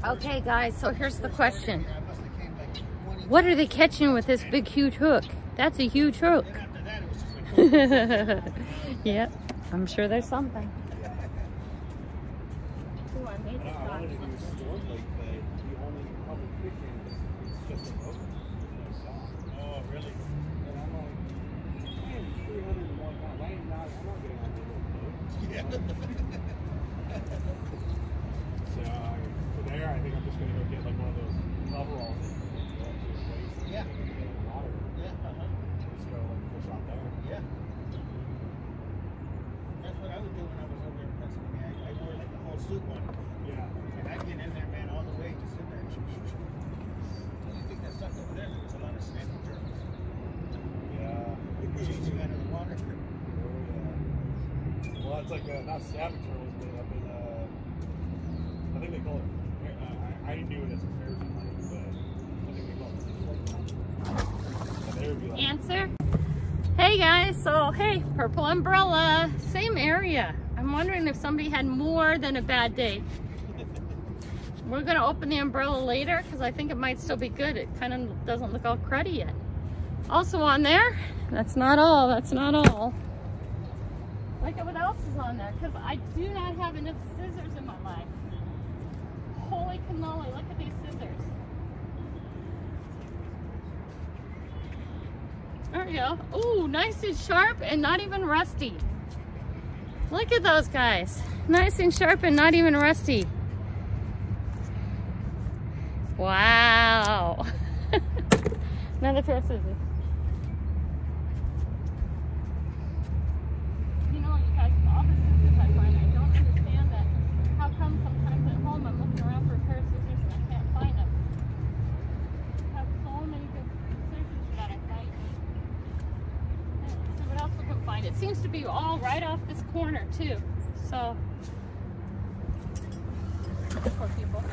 Okay, guys, so here's the question. What are they catching with this big, huge hook? That's a huge hook. Yep, I'm sure there's something. Ooh, I made this one. Oh, really? And I'm like, man, 301 pounds. I ain't not, I'm not getting on the little boat. Yeah. So for there, I think I'm just gonna go get like one of those coveralls. Yeah. Water. Yeah. Just go like fish out there. Yeah. That's what I would do when I was over in Pennsylvania. I wore like the whole suit one. Yeah. And I'd get in there, man, all the way, just sit there and shoot. I think that sucked over there. There's a lot of snapping turtles. Yeah. They chase you out of the water. Oh, yeah. Well, it's like not snapping turtles, but up in I think they call it. I knew it as a fair but I think they call it. Like, answer. Hey guys, so hey, purple umbrella, same area. I'm wondering if somebody had more than a bad day. We're gonna open the umbrella later because I think it might still be good. It kind of doesn't look all cruddy yet. Also on there, that's not all, that's not all. Look at what else is on there, because I do not have enough scissors in my life. Holy cannoli, look at these scissors. There we go. Ooh, nice and sharp and not even rusty. Look at those guys. Nice and sharp and not even rusty. Wow. Another pair of scissors. You know, you guys, all the scissors I find, I don't understand that. How come sometimes at home I'm looking around for a pair of scissors and I can't find them? I have so many good scissors that I find. Let's see what else we can find. It seems to be all right off this corner too. So, poor people.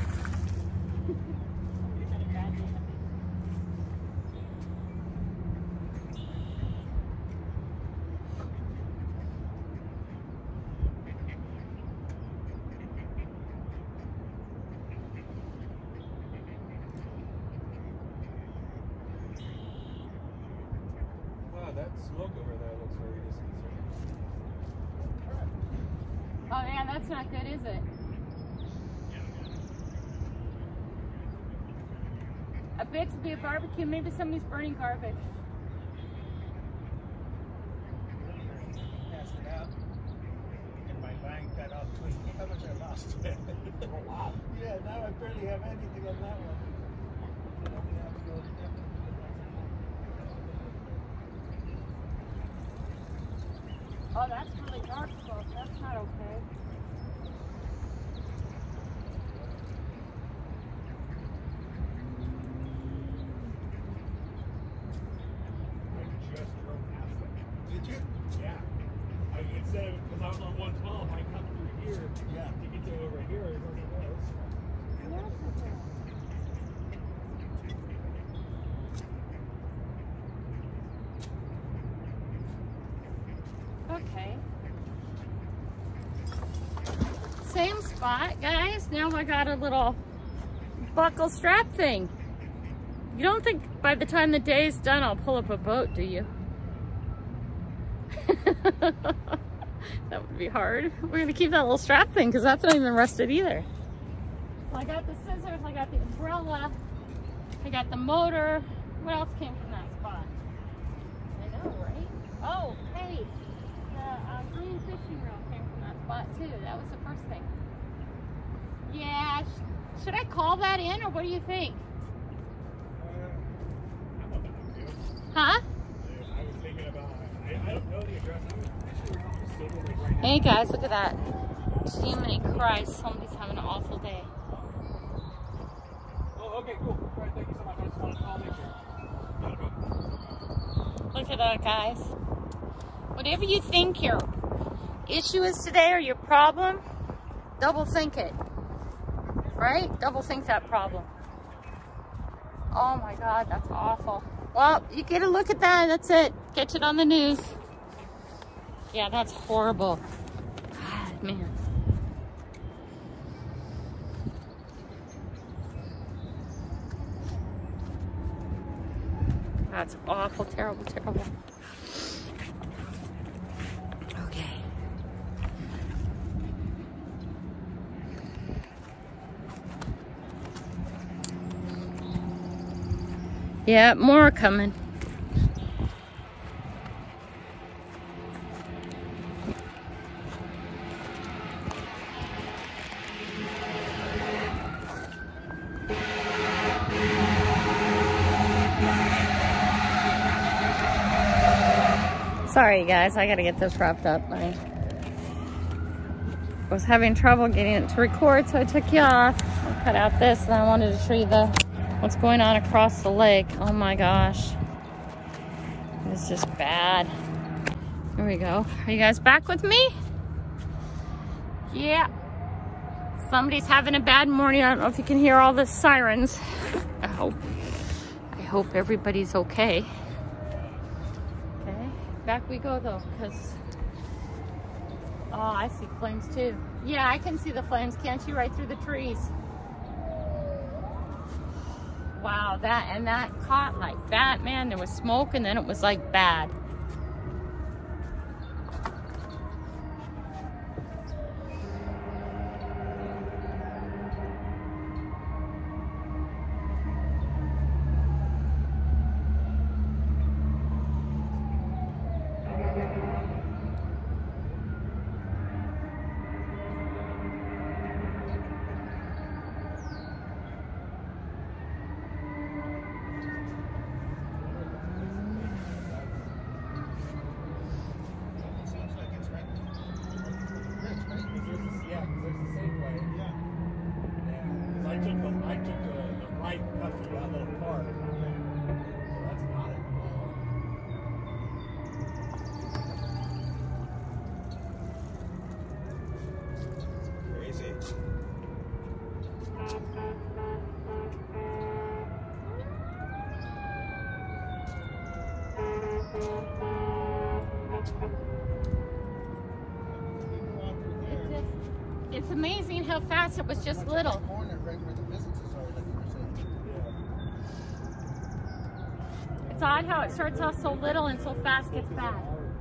That smoke over there looks very disconcerting. Oh yeah, that's not good, is it? I bet to be a barbecue, maybe somebody's burning garbage. Passed it out, and my line got all twisted. Look how much I lost. Wow. Yeah, now I barely have anything on that one. Oh, that's really dark smoke. That's not okay. I just drove past it. Did you? Yeah. Instead of, because I was on 112, I come through here. Yeah. To get to over here, it already was. Okay. Same spot, guys. Now I got a little buckle strap thing. You don't think by the time the day is done I'll pull up a boat, do you? That would be hard. We're gonna keep that little strap thing because that's not even rusted either. Well, I got the scissors, I got the umbrella, I got the motor. What else came from that spot? I know, right? Oh, hey. The green fishing reel came from that spot too. That was the first thing. Yeah, should I call that in or what do you think? I'm about to. Huh? I was thinking about, I don't know the address. I'm sitting like right now. Hey guys, look at that. Jiminy Christ, somebody's having an awful day. Oh, okay, cool. All right, thank you so much. I just wanted to call, make sure. Gotta go. Look at that, guys. Whatever you think your issue is today or your problem, double think it. Right? Double think that problem. Oh my God, that's awful. Well, you get a look at that. That's it. Catch it on the news. Yeah, that's horrible. God, man. That's awful, terrible, terrible. Okay. Yeah, more are coming. Sorry guys, I gotta get this wrapped up. I was having trouble getting it to record, so I took you off. I cut out this and I wanted to show you what's going on across the lake. Oh my gosh. It's just bad. Here we go. Are you guys back with me? Yeah. Somebody's having a bad morning. I don't know if you can hear all the sirens. I hope everybody's okay. Okay, back we go though, because oh, I see flames too. Yeah, I can see the flames, can't you? Right through the trees. Wow, that caught like that, man. There was smoke and then it was like bad. It's amazing how fast it was just little. It's odd how it starts off so little and so fast gets bad.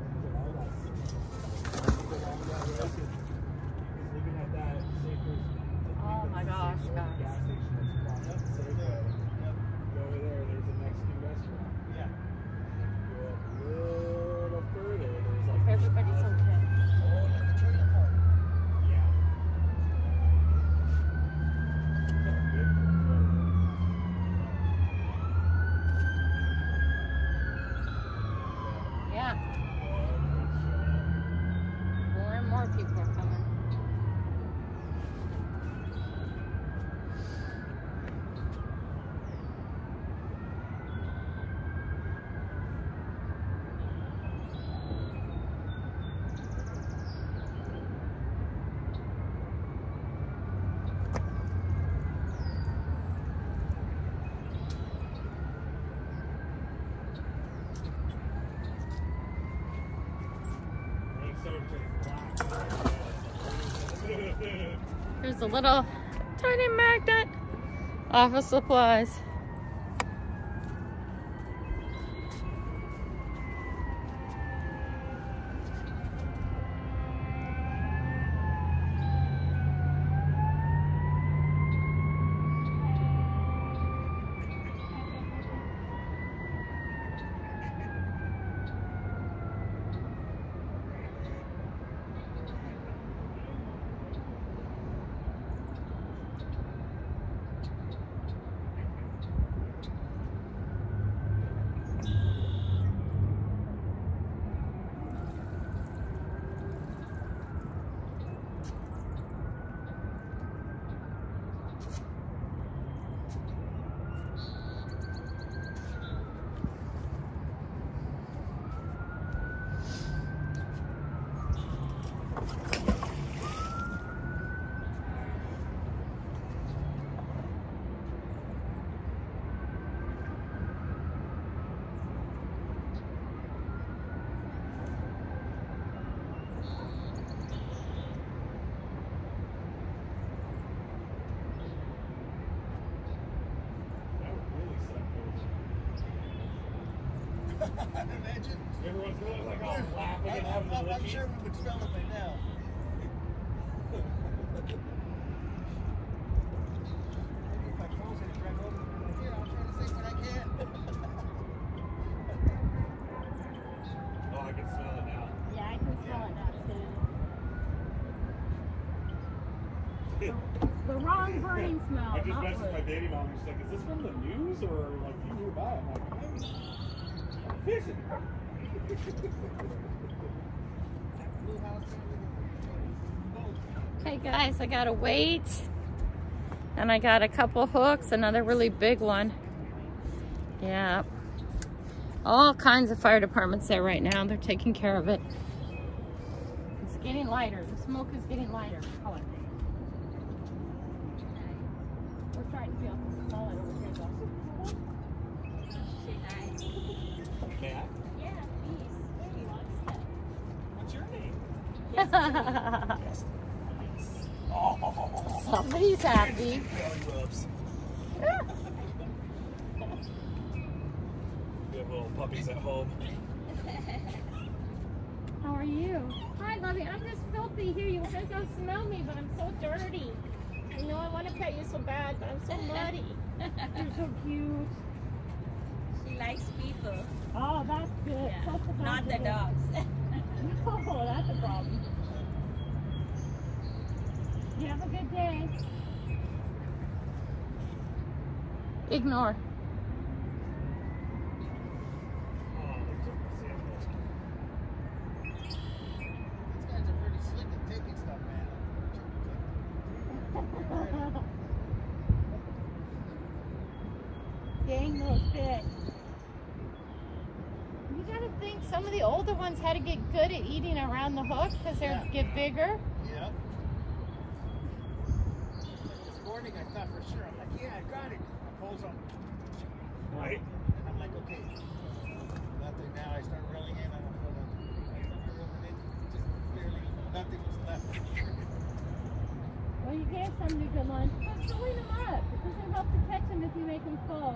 Oh my gosh, guys. Everybody's okay. Yeah. More and more people are coming. There's a little tiny magnet. Office supplies. Imagine. Everyone's really like all laughing and having a I'm sure we would smell it by now. Maybe if I close it and drive over, here, I'll try to save what I can. Oh, I can smell it now. Yeah, I can smell it now too. The wrong burning smell. I just not messaged wood. my baby mom and she's like, is this from the news or like you nearby? I'm like, I'm fishing. Hey guys, I got a weight and I got a couple hooks, another really big one. Yeah. All kinds of fire departments there right now. They're taking care of it. It's getting lighter. The smoke is getting lighter. Oh, we're trying to be able to smell it over here though. Matt? Yeah, please. He wants that. What's your name? Yes. Oh. Somebody's happy. We have little puppies at home. How are you? Hi, Lovey. I'm just filthy here. You guys don't smell me, but I'm so dirty. I know I want to pet you so bad, but I'm so muddy. You're so cute. She likes people. Oh, that's good. Yeah. That's the Not the positive. dogs. Oh, that's a problem. You have a good day. Ignore. These guys are pretty slick at taking stuff, man. Dang those fish. You gotta think some of the older ones had to get good at eating around the hook because they get bigger. Yep. This morning I thought for sure, I'm like, yeah, I got it. I pulls them. Right. And I'm like, okay. Nothing now. I start reeling in. I don't feel nothing. I start reeling in. Just barely nothing was left. Well, you gave somebody a good lunch. But filling them up. It doesn't help to catch them if you make them full.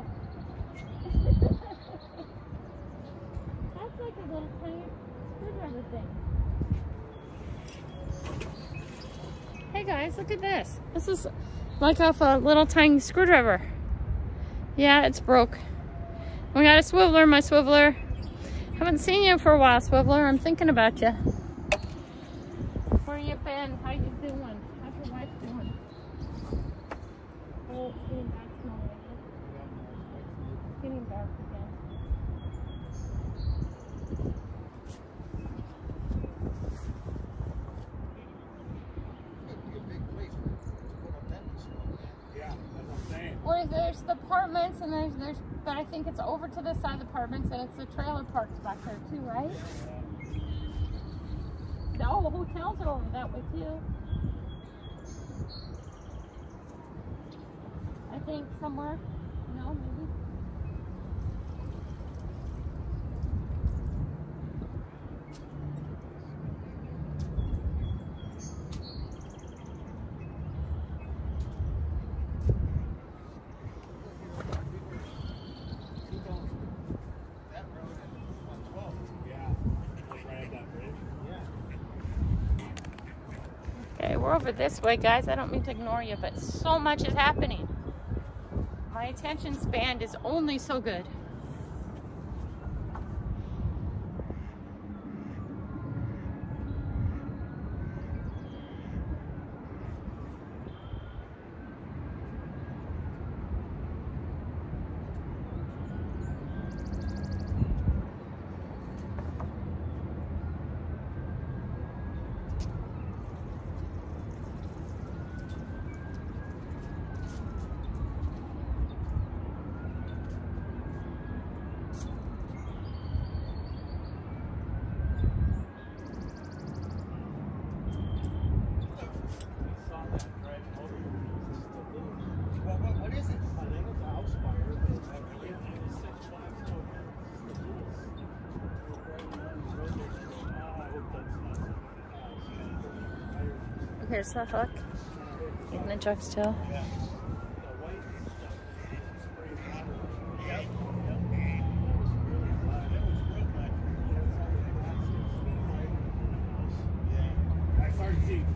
That's like a little tiny screwdriver thing. Hey guys, look at this. This is like off a little tiny screwdriver. Yeah, it's broke. We got a swiveler, my swiveler. Haven't seen you for a while, swiveler. I'm thinking about you. Where you been? How you doing? How's your wife doing? Oh, it's getting bad smell lately. It's getting dark again. It'd be a big place to put up that much smoke, man. Yeah, that's what I'm saying. Or there's the apartments, and there's, but I think it's over to this side of the apartments, and it's the trailer parks back there too, right? All the hotels are over that way too. I think somewhere. No, maybe. That road and 112. Yeah. Like right at that bridge. Yeah. Okay, we're over this way, guys. I don't mean to ignore you, but so much is happening. My attention span is only so good. What is it? I think it's a house fire, but it's Here's the hook. In the jug still. Yeah.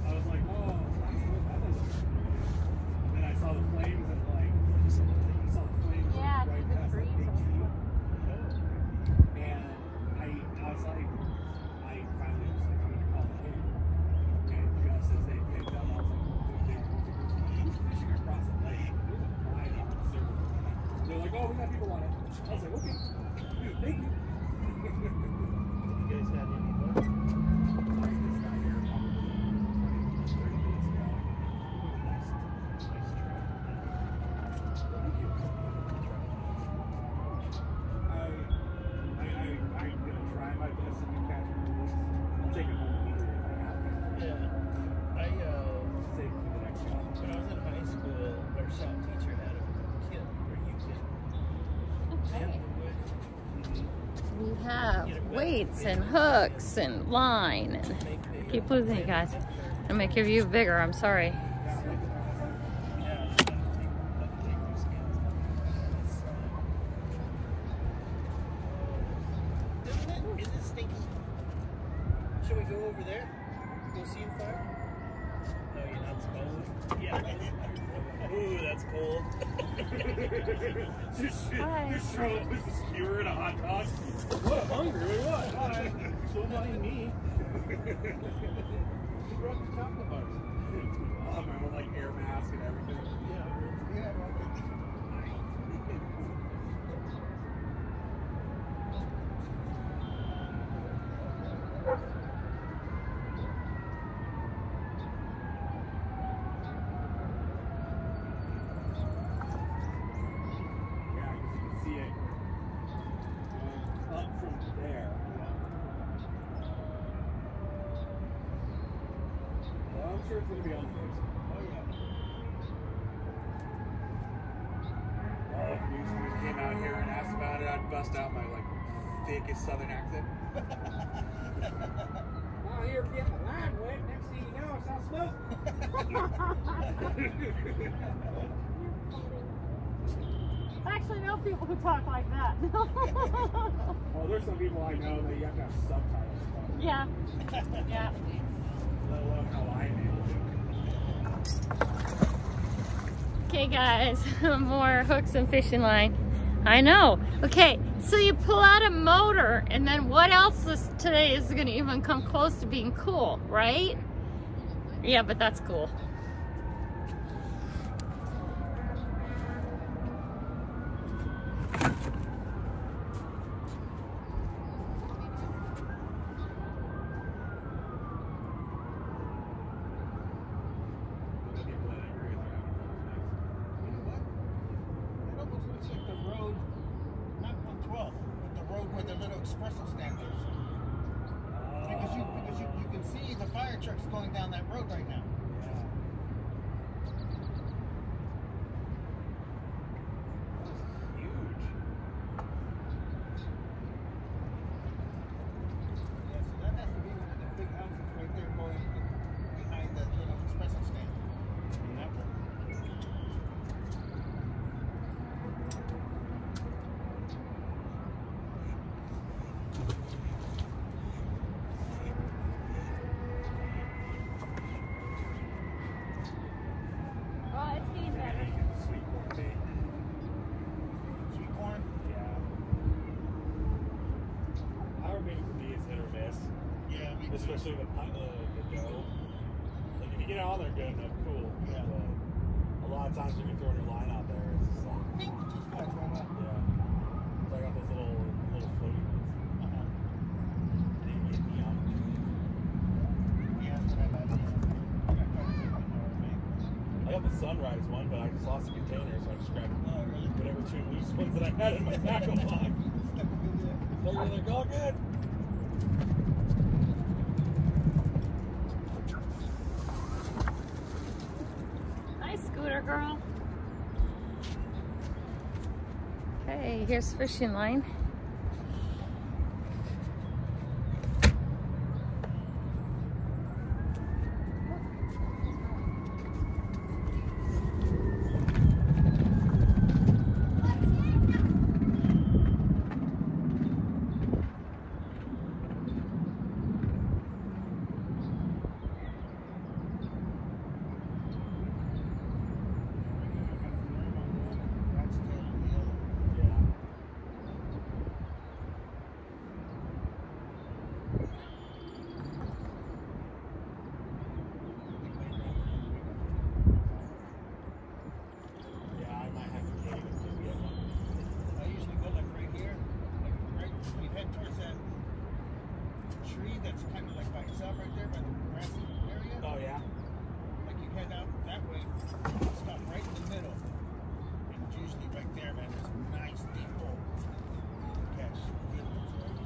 I was like, oh, that doesn't work. And then I saw the flames and like, I saw the flames Yeah, right through the past that trees big and tree. stuff. And I was like, I finally was like, I'm gonna call it in. And just as they picked up, I was like, who's fishing across the lake? There's a fly on the surface. They're like, oh, we got people on it. I was like, okay, dude, thank you. You guys had any luck? I just got here probably 20, 30 minutes ago. Nice try. Thank you. I'm gonna try my best to catch one of this. I'll take it home later if I have to. Yeah. I Save it for the next one. when I was in high school, our shop teacher had a kit where you could Okay. have the wood. We have weights and hooks and line. And Make the keep losing you guys. I'm gonna make your view bigger. I'm sorry. yeah. Take those skins. Isn't it stinky? Should we go over there? Go see the fire? No, you're not supposed to. Yeah. Ooh, that's cold. Hi. Just show up as a skewer and a hot dog. What? Hungry? What? Hi. Don't mind me. Who brought the chocolate bars? Oh, my own like air mask and everything. Yeah. Yeah, because you can see it up from there. Well, I'm sure it's going to be on the news. Oh yeah. Oh, if news came out here and asked about it, I'd bust out my like thickest southern accent. Oh, you're getting the line wet. Next thing you know, it's all smoke. I actually know people who talk like that. Well, there's some people I know that you have to have subtitles for. Yeah. Yeah. Let alone how I am able to. Okay, guys, more hooks and fishing line. I know. Okay, so you pull out a motor, and then what else today is going to even come close to being cool, right? Yeah, but that's cool. You know what? It almost looks like the road, not 112, but the road where the little espresso stand is. Because you can see the fire trucks going down that road right now. Huge. Yeah, so that has to be one of the big houses right there going behind the little espresso stand. In that road. Oh, it's getting better. Sweet corn bait. Sweet corn. Yeah. Power bait for me is hit or miss, Yeah, me too. especially with the dough. Like if you get it on there good enough, cool. Yeah. But a lot of times when you're throwing your line out there, it's just like, Pink, just flies right up. yeah. So I got those little floaty ones. Uh-huh. And you get me on. Yeah, that's what I got. Yeah. I got quite a few on there, man. I got the sunrise one, but I just lost the container, so I just grabbed Oh, really? whatever two loose ones that I had in my tackle box. So you're like, all good. Nice scooter girl. Okay, here's fishing line. stop right there by the grassy area. Oh yeah. Like you head out that way, stop right in the middle. And it's usually right there, man. There's a nice deep hole. You can catch good ones there.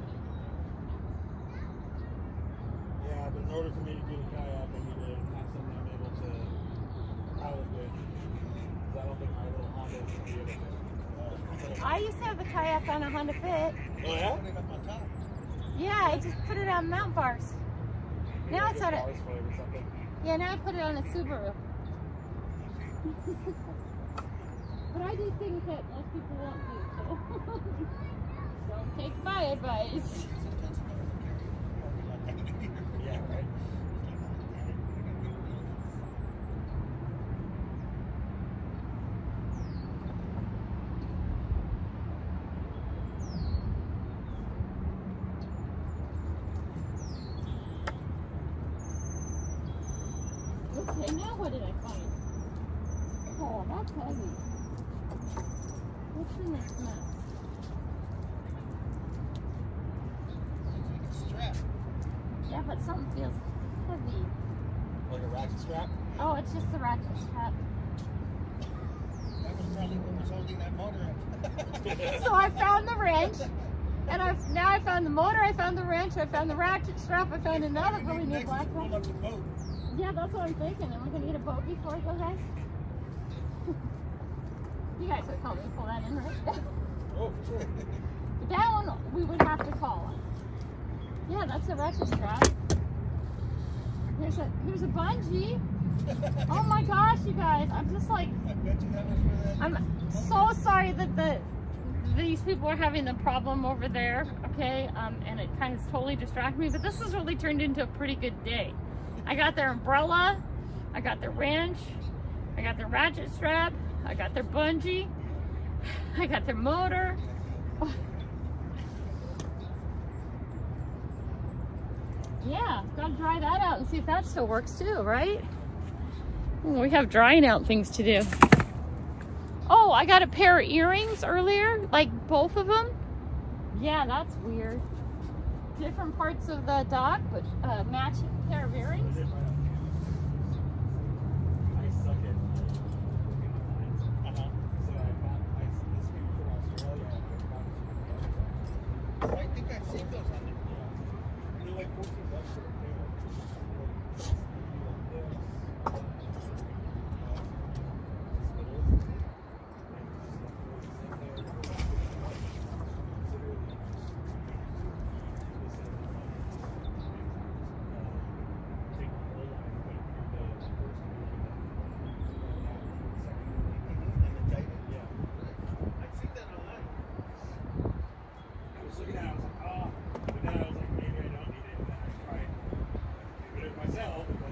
Yeah, but in order for me to do the kayak, I need to have something I'm able to pilot with. Because I don't think my little Honda would be able to. I used to have the kayak on a Honda Fit. Oh yeah? Put it up on top. Yeah, I just put it on mountain bars. Maybe Now I it's get on a, bars for it or something. yeah, now I put it on a Subaru. But I do things that most people won't do, so don't take my advice. Yeah, right. Okay, now what did I find? Oh, that's heavy. What's in this mess? Strap. Yeah, but something feels heavy. Like a ratchet strap? Oh, it's just the ratchet strap. That was probably what was holding that motor up. So I found the wrench, and now I found the motor, I found the wrench, I found the ratchet strap, I found another really new black Roll one. up the boat. Yeah, that's what I'm thinking. Am I going to get a boat before I go, guys? You guys would probably pull that in, right? Oh, for sure. That one we would have to call. Yeah, that's a ratchet strap. Here's a bungee. Oh my gosh, you guys! I'm just like, I bet you that was for that. I'm so sorry that these people are having the problem over there. Okay, and it kind of totally distracted me. But this has really turned into a pretty good day. I got their umbrella, I got their wrench, I got their ratchet strap, I got their bungee, I got their motor. Yeah, gotta dry that out and see if that still works too, right? We have drying out things to do. Oh, I got a pair of earrings earlier, like both of them. Yeah, that's weird. Different parts of the dock, but matching pair of earrings. I suck at looking at lines. So I found this came from Australia. I think I've seen those on there. Yeah. They're like $14 for a pair. Myself, but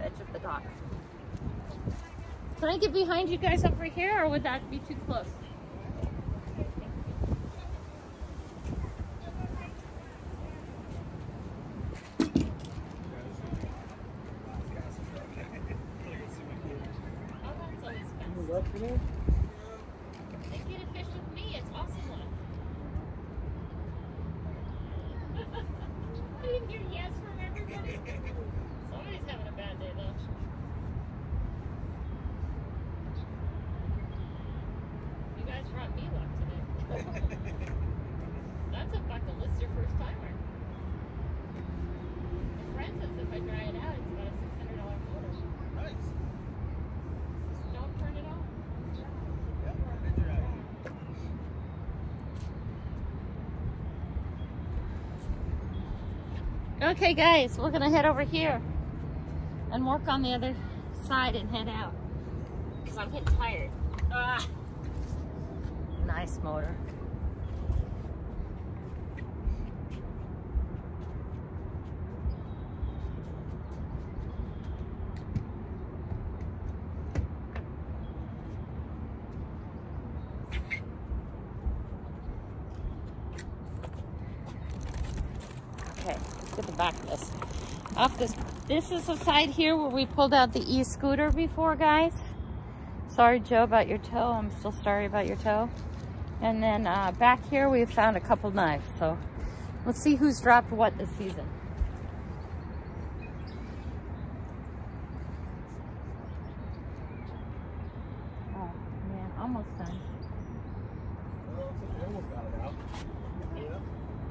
edge of the dock. Can I get behind you guys over here, or would that be too close? They get a fish with me. It's awesome one. I didn't hear yes from everybody. Somebody's having a bad day though. You guys brought me luck today. That's a bucket list, your first timer. My friend says if I dry it out, it's about a $600 motor. Nice. Don't turn it off. Yeah, that's right. Okay guys, we're gonna head over here and work on the other side and head out because I'm getting tired. Ah. Nice motor. Okay, let's get the back of this. Off this. This is the side here where we pulled out the e-scooter before, guys. Sorry, Joe, about your toe. I'm still sorry about your toe. And then back here we found a couple knives. So let's see who's dropped what this season. Oh man, almost done. Well, I almost got it out. Yeah.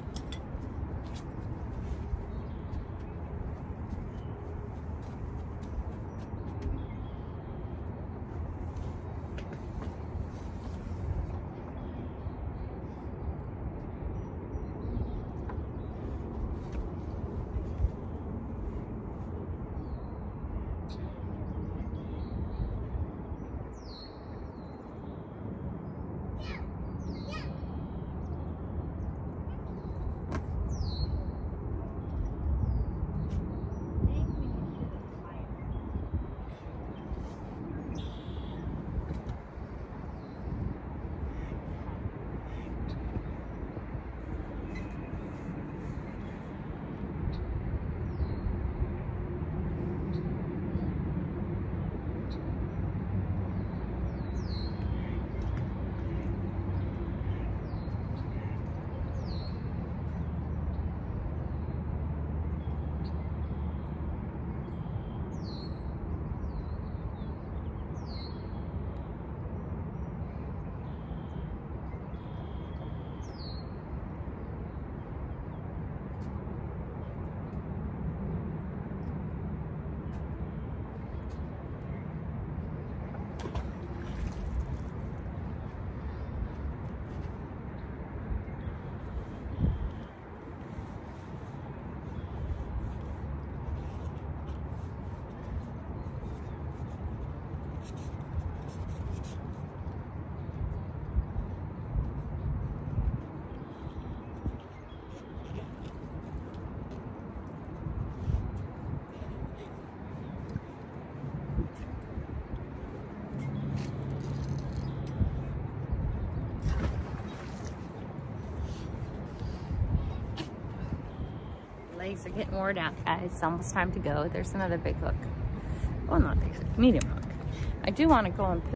Legs are getting worn out, guys. It's almost time to go. There's another big hook. Well, not big hook, medium hook. I do want to go and